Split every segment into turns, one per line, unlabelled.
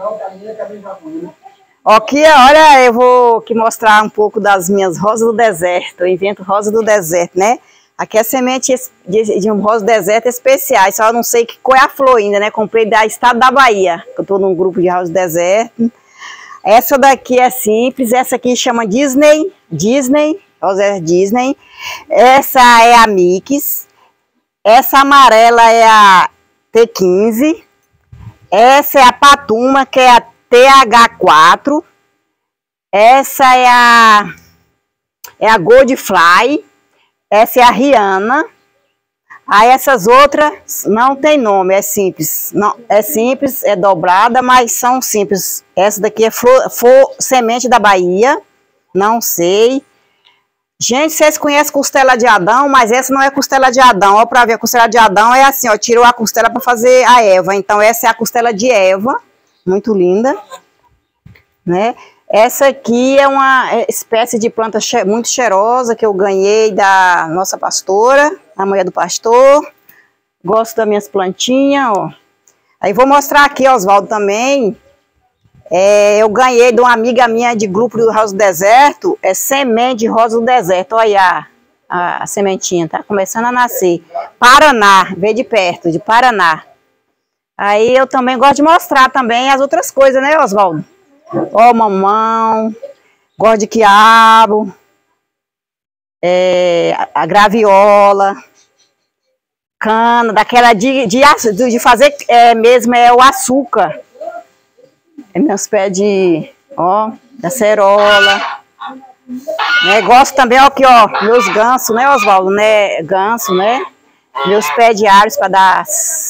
Aqui, olha, eu vou aqui mostrar um pouco das minhas rosas do deserto. Eu invento rosa do deserto, né? Aqui é semente de um rosa do deserto especiais, só não sei que cor é a flor ainda, né? Comprei da estado da Bahia, que eu tô num grupo de rosa do deserto. Essa daqui é simples, essa aqui chama Disney, rosa Disney. Essa é a Mix. Essa amarela é a T15. Essa é a Patuma, que é a TH4. Essa é a Goldfly. Essa é a Rihanna. Aí essas outras não tem nome, é simples. Não, é simples, é dobrada, mas são simples. Essa daqui é semente da Bahia. Não sei. Gente, vocês conhecem costela de Adão, mas essa não é costela de Adão. Ó, pra ver, a costela de Adão é assim, ó, tirou a costela para fazer a Eva. Então essa é a costela de Eva, muito linda, né? Essa aqui é uma espécie de planta muito cheirosa que eu ganhei da nossa pastora, a mulher do pastor. Gosto das minhas plantinhas, ó. Aí vou mostrar aqui, Oswaldo, também. Eu ganhei de uma amiga minha de grupo do Rosa do Deserto, semente de rosa do deserto. Olha a sementinha, tá começando a nascer. Paraná, vê de perto, de Paraná. Aí eu também gosto de mostrar também as outras coisas, né, Oswaldo? Ó, mamão, gosto de quiabo, a graviola, cana, daquela de fazer mesmo o açúcar. Meus pés da cerola. Né, gosto também, ó, aqui, ó, meus gansos, né, Oswaldo, né, ganso, né? Meus pés de árvores para dar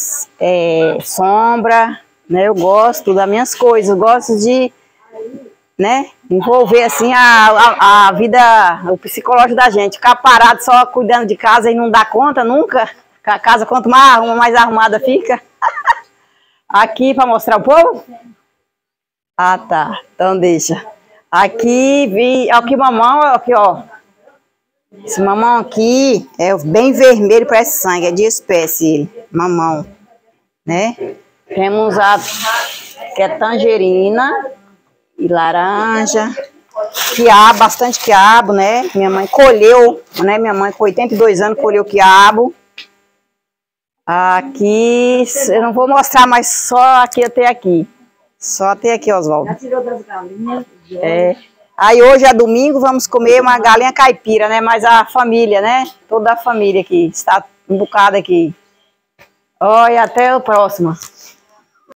sombra, né? Eu gosto das minhas coisas, eu gosto de, né, envolver assim a vida, o psicológico da gente. Ficar parado só cuidando de casa e não dá conta nunca. A casa, quanto mais arrumada fica. Aqui para mostrar o povo. Ah, tá. Então deixa. Aqui, aqui mamão, aqui, ó. Esse mamão aqui é bem vermelho, parece sangue, é de espécie ele, mamão, né? Temos que é tangerina e laranja, quiabo, bastante quiabo, né? Minha mãe colheu, né? Minha mãe com 82 anos colheu quiabo. Aqui, eu não vou mostrar, mas só aqui até aqui. Só até aqui, Oswaldo. Já tirou das galinhas? Aí hoje é domingo, vamos comer uma galinha caipira, né? Mas a família, né? Toda a família aqui, está um bocado aqui. Olha, até o próximo.